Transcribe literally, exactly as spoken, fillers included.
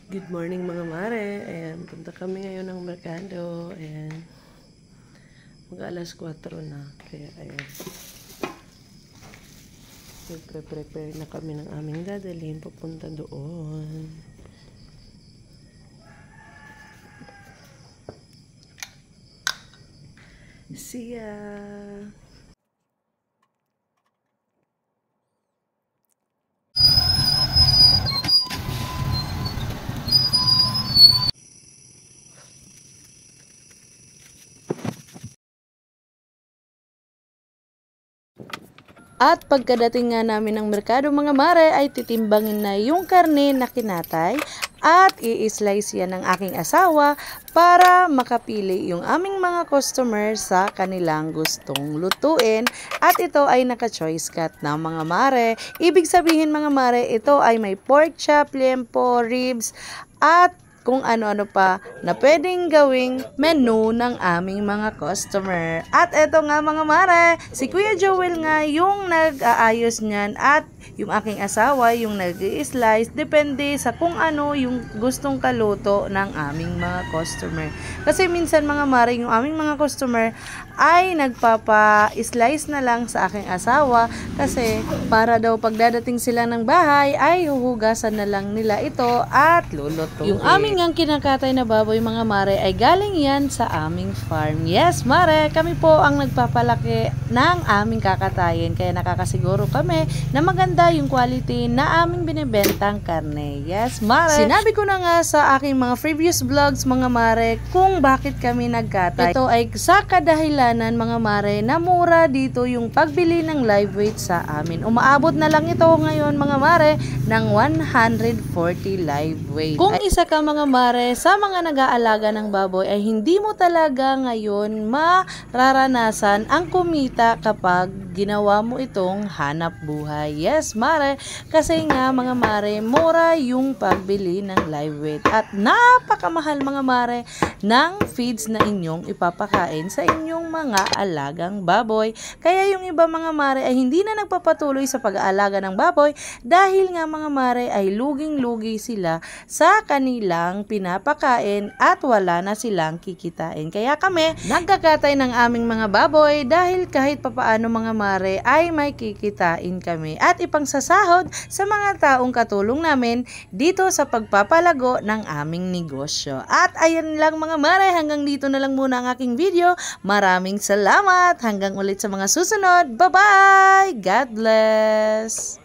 Good morning mga mare. Ayan, punta kami ngayon ng merkado. Ayan. Mag alas kwatro na. Kaya ayan. Nagpre-prepare na kami ng aming dadalhin papunta doon. See ya! At pagkadating nga namin ng merkado mga mare ay titimbangin na yung karne na kinatay at i-slice yan ng aking asawa para makapili yung aming mga customer sa kanilang gustong lutuin. At ito ay naka-choice cut na mga mare. Ibig sabihin mga mare, ito ay may pork chop, liempo, ribs at kung ano-ano pa na pwedeng gawing menu ng aming mga customer. At eto nga mga mare, si Kuya Joel nga yung nag-aayos niyan at yung aking asawa yung nag-i-slice depende sa kung ano yung gustong kaluto ng aming mga customer. Kasi minsan mga mare, yung aming mga customer ay nagpapa-slice na lang sa aking asawa kasi para daw pagdadating sila ng bahay ay huhugasan na lang nila ito at lulutuin. Yung aming ang kinakatay na baboy mga mare ay galing yan sa aming farm. Yes mare, kami po ang nagpapalaki ng aming kakatayin kaya nakakasiguro kami na maganda yung quality na aming binibentang karne. Yes mare, sinabi ko na nga sa aking mga previous vlogs mga mare kung bakit kami nagkatay. Ito ay sa kadahilanan mga mare na mura dito yung pagbili ng live weight sa amin. Umaabot na lang ito ngayon mga mare ng one hundred forty live weight. Kung isa ka mga mare sa mga nag-aalaga ng baboy ay hindi mo talaga ngayon mararanasan ang kumita kapag ginawa mo itong hanap buhay. Yes mare, kasi nga mga mare mura yung pagbili ng live weight at napakamahal mga mare ng feeds na inyong ipapakain sa inyong mga alagang baboy. Kaya yung iba mga mare ay hindi na nagpapatuloy sa pag-aalaga ng baboy dahil nga mga mare ay luging-lugi sila sa kanilang pinapakain at wala na silang kikitain. Kaya kami nagkakatay ng aming mga baboy dahil kahit papaano mga mare ay may kikitain kami at ipangsasahod sa mga taong katulong namin dito sa pagpapalago ng aming negosyo. At ayan lang mga mare, hanggang dito na lang muna ang aking video. Maraming salamat. Hanggang ulit sa mga susunod. Bye-bye! God bless!